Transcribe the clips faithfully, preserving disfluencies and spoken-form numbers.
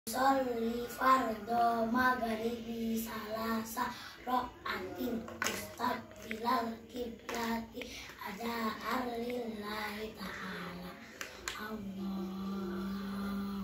Sholli fardo maghribi salasa rokaatin mustaqbilal kiblati ada alillahi ta'ala. Allah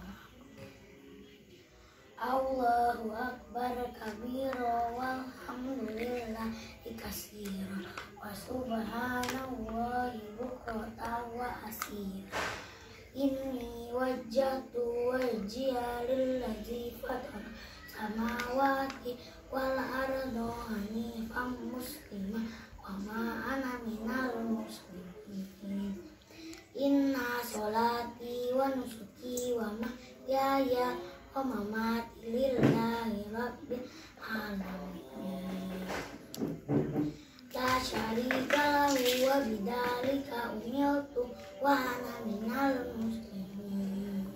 Allahu akbar kabira walhamdulillahi katsira wa subhanallahi bukratan wa asira. Inni wajjahtu wajhiya lillazi fatara samawati wal arda hanifan muslima wa ma ana minal musyrikin. Inna sholati wa nusuki wa mahyaya wa mamati lillahi rabbil alamin. La syarika lahu wa bidzalika umirtu wa ana minal muslimin.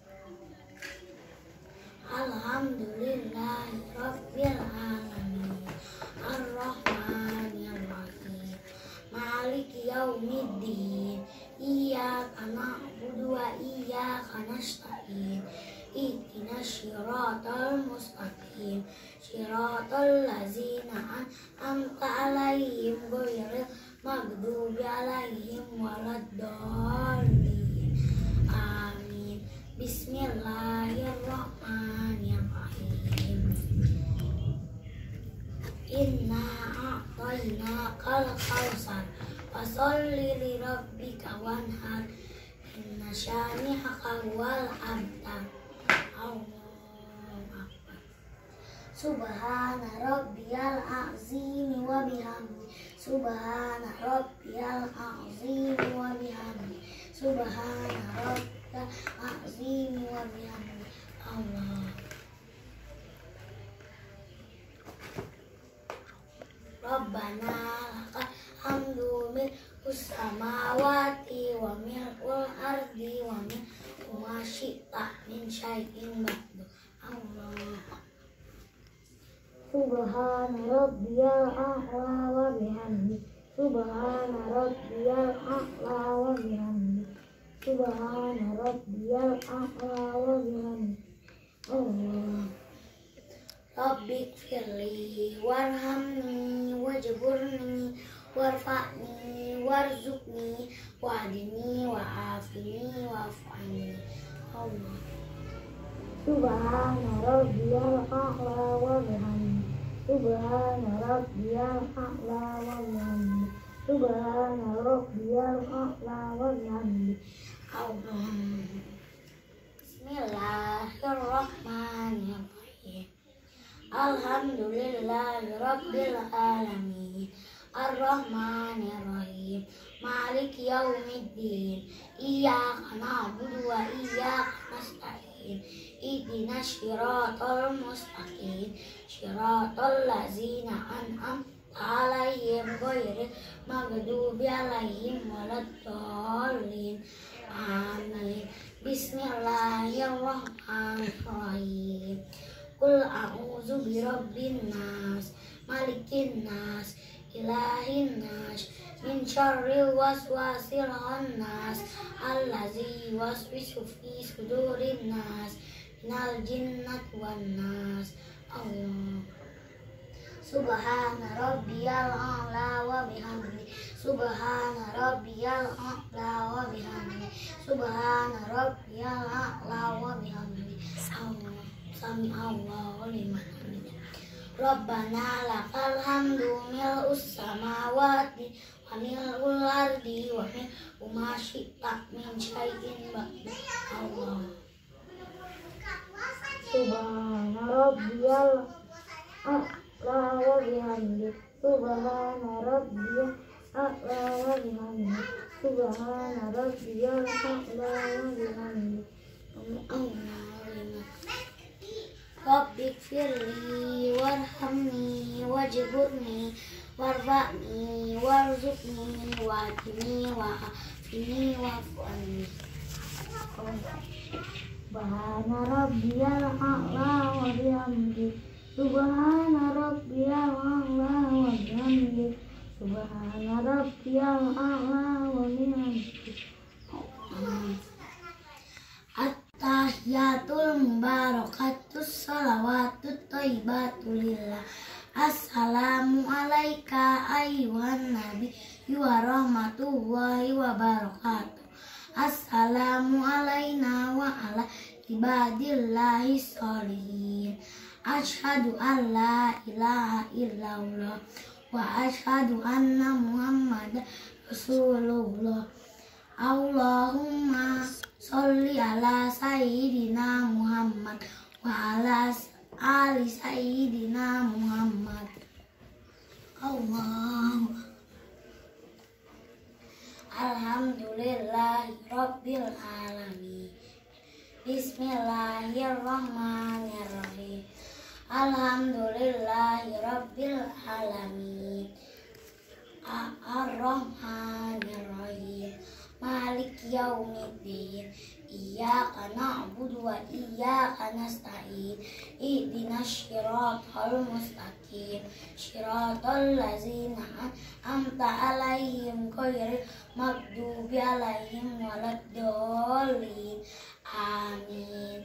Alhamdulillahi rabbil alamin. Ar-Rahmanir Rahim. Maliki yaumiddin. Iyyaka na'budu wa iyyaka nasta'in. Ihdinas siratal mustaqim. Siratal ladzina an'amta 'alaihim ghairil maghdubi 'alaihim waladdallin. Amin. Bismillahirrahmanirrahim. Inna a'tainakal kautsar fasholli li rabbika wanhar. Inna syani'aka huwal abtar. Allahu akbar. Subhana rabbiyal azim wa bihamdi. Subhana rabbiyal azim wa bihamdi. Subhana rabbiyal azim wa bihamdi. Allah. Rabbana lakal hamdu mil'us samawati wa mil'ul ardi wa mil'u ma syi'ta min syai'in ba'du. Allah. Subhana rabbiyal a'la wa bihamdi. Subhana rabbiyal a'la wa bihamdi. Subhana rabbiyal a'la wa bihamdi. Allah. Rabbi firli warhamni wajburni warfa'ni warzuqni wahdini wa'afini wa'afani. Allah. Subhana rabbiyal a'la wa bihamdi. Subhana rabbiyal a'la wa bihamdi. Subhana rabbiyal a'la wa bihamdi. Allah. Bismillahirrahmanirrahim. Alhamdulillahi rabbil alamin. Ar-Rahmanir-Rahim. Maliki yaumiddin. Iyyaka na'budu wa iyyaka nasta'in. Ihdinas siratal mustaqim. Siratal ladzina an'amta 'alaihim ghairil maghdubi 'alaihim waladdallin. Amin. Bismillahirrahmanirrahim. Qul a'udzu birabbin nas, malikin nas, ilahin nas, min syarril waswasil khannas, allazi yuwaswisu fi sudurin nas, minal jinnati wan nas. Allah. Subhana rabbiyal a'la wa bihamdi. Subhana rabbiyal a'la wa bihamdi. Subhana rabbiyal a'la wa bihamdi. Allah. Sami Allahu liman hamidah. Rabbana lakal hamdu mil'us samawati wa mil'ul ardi wa mil'u ma syi'ta min syai'in ba'du. Allah. Subhana rabbiyal a'la wa bihamdi. Subhana rabbiyal a'la wa bihamdi. Subhana rabbiyal a'la wa bihamdi. Allah. Rabbi firli warhamni wajburni warfa'ni warzuqni wahdini wa'afini wa'afani. Subhana rabbiyal a'la wa bihamdi. Subhana rabbiyal a'la wa bihamdi. Subhana rabbiyal a'la wa bihamdi. At-tahiyatu Tahiyatul mubarakatus salawatut thayyibatul lillah. Assalamu alaika ayyuhan nabi wa rahmatullahi wa barakatuh. Assalamu alaina wa ala ibadillahi sholihin. Asyhadu an la ilaha illallah wa asyhadu anna muhammadan rasulullah. Allahumma sholli ala sayyidina Muhammad wa ala ali sayyidina Muhammad. Allah. Alhamdulillahi rabbil alamin. Bismillahirrahmanirrahim. Alhamdulillahi rabbil alamin. Ar-Rahmanirrahim. Malik yaumiddin. Iyyaka na'budu wa iyyaka nasta'in. Ihdinas shiratal mustaqim. Shiratal ladzina an'amta 'alaihim ghairil maghdubi 'alaihim waladdallin. Amin.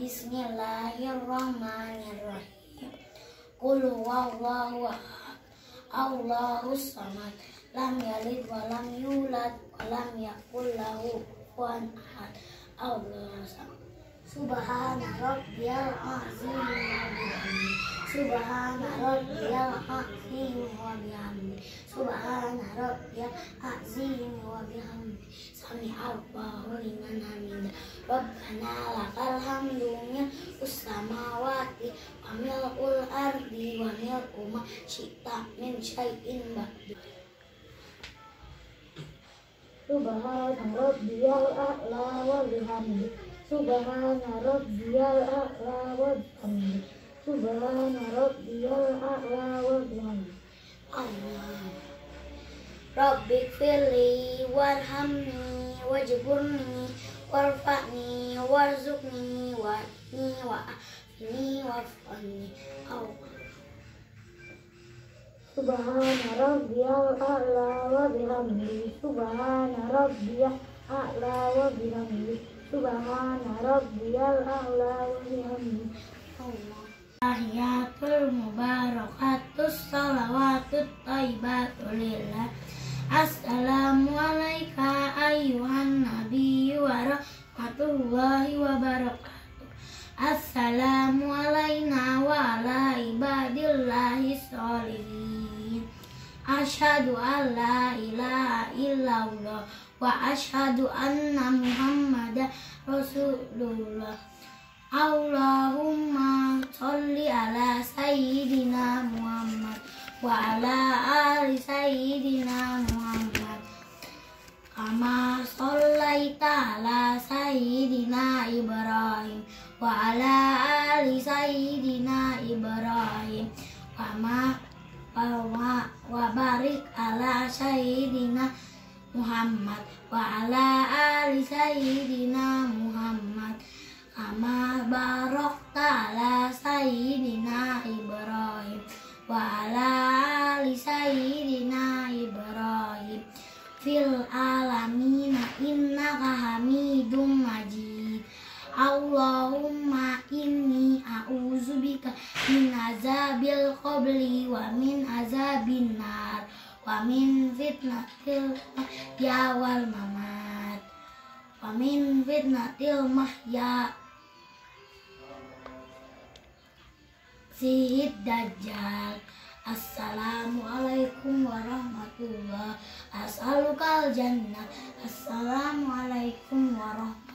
Bismillahirrahmanirrahim. Qul huwallahu ahad. Allahus samad. Lam yalid wa lam yulad wa lam yakul lahu kufuwan ahad. Allah samad. Subhana rabbiyal azim wa bihamdi. Subhana rabbiyal azim wa bihamdi. Subhana rabbiyal azim wa bihamdi. Sami Allahu liman hamidah. Rabbana lakal hamdu mil'us samawati wa mil'ul ardi wa mil'u ma syi'ta min syai'in ba'du. Subhana rabbiyal a'la wa bihamdi. Subhana rabbiyal a'la wa bihamdi. Subhana rabbiyal a'la wa bihamdi. Allah. Rabbik firli warhamni wajburni warfa'ni warzuqni wa'ni wa'afini wa'afani. Allah. Subhana rabbiyal a'la wa bihamdi. Subhana rabbiyal a'la wa bihamdi. Subhana rabbiyal a'la wa bihamdi. Allah. Tahiyatul mubarakatus salawatut thayyibatul lillah. Assalamu alaika ayyuhan nabi wa rahmatullahi wa barakatuh. Assalamu alaina wa ala ibadillahi sholihin. Asyhadu an la ilaha illallah wa asyhadu anna muhammadan rasulullah. Allahumma sholli ala sayyidina Muhammad wa ala ali sayyidina Muhammad. Kama shollaita ala sayyidina Ibrahim wa ala ali sayyidina Ibrahim. Kama wa wa barik ala sayyidina Muhammad wa ala ali sayyidina Muhammad. Kama barakta ala sayyidina Ibrahim wa ala ali sayyidina Ibrahim fil alamina innaka hamidum majid. Allahumma inni a'udzubika min azabil qabri wa min azabin nar wa min fitnatil mahya wal mamat wa min fitnatil mahya Zid Dajjal. Assalamualaikum warahmatullahi wabarakatuh. As'alukal jannah. Assalamualaikum warahmatullahi wabarakatuh.